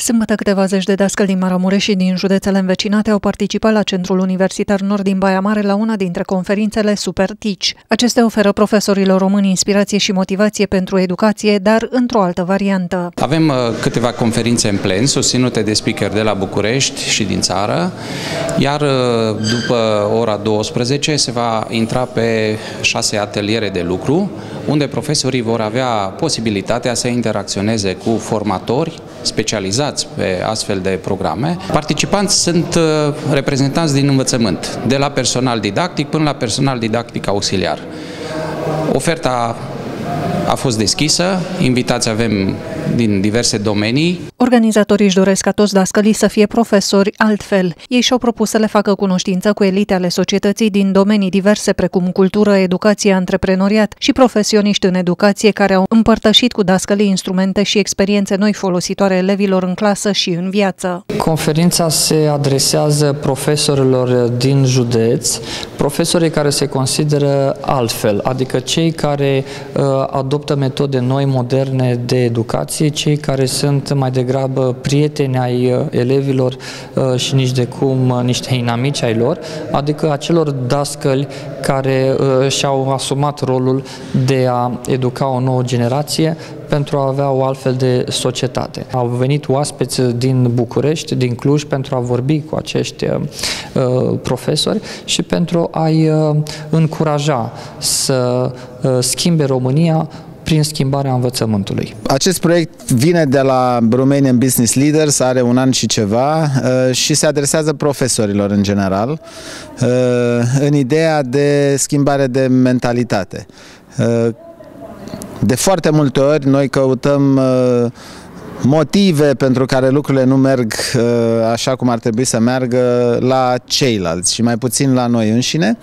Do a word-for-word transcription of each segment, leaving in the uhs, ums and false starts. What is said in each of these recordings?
Sâmbătă, câteva zeci de dascăli din Maramureș și din județele învecinate au participat la Centrul Universitar Nord din Baia Mare la una dintre conferințele Super Teach. Acestea oferă profesorilor români inspirație și motivație pentru educație, dar într-o altă variantă. Avem uh, câteva conferințe în plen, susținute de speaker de la București și din țară, iar uh, după ora douăsprezece se va intra pe șase ateliere de lucru, unde profesorii vor avea posibilitatea să interacționeze cu formatori specializați pe astfel de programe. Participanți sunt reprezentanți din învățământ, de la personal didactic până la personal didactic auxiliar. Oferta a fost deschisă, invitați avem din diverse domenii. Organizatorii își doresc ca toți dascălii să fie profesori altfel. Ei și-au propus să le facă cunoștință cu elite ale societății din domenii diverse precum cultură, educație, antreprenoriat și profesioniști în educație care au împărtășit cu dascălii instrumente și experiențe noi folositoare elevilor în clasă și în viață. Conferința se adresează profesorilor din județ, profesorii care se consideră altfel, adică cei care uh, adoptă metode noi, moderne de educație, cei care sunt mai degrabă prieteni ai elevilor uh, și nici de cum uh, niște inamici ai lor, adică acelor dascăli care uh, și-au asumat rolul de a educa o nouă generație pentru a avea o altfel de societate. Au venit oaspeți din București, din Cluj, pentru a vorbi cu acești uh, profesori și pentru a-i uh, încuraja să uh, schimbe România prin schimbarea învățământului. Acest proiect vine de la Romanian Business Leaders, are un an și ceva uh, și se adresează profesorilor în general uh, în ideea de schimbare de mentalitate. Uh, De foarte multe ori noi căutăm uh, motive pentru care lucrurile nu merg uh, așa cum ar trebui să meargă la ceilalți și mai puțin la noi înșine.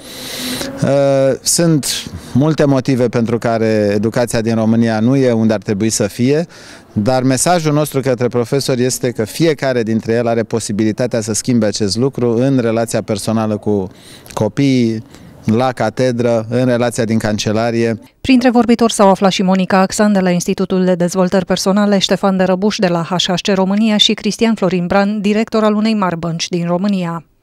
Uh, sunt multe motive pentru care educația din România nu e unde ar trebui să fie, dar mesajul nostru către profesori este că fiecare dintre ele are posibilitatea să schimbe acest lucru în relația personală cu copiii, la catedră, în relația din cancelarie. Printre vorbitori s-au aflat și Monica Axan de la Institutul de Dezvoltări Personale, Ștefan de Răbuș de la H H C România și Cristian Florin Bran, director al unei mari bănci din România.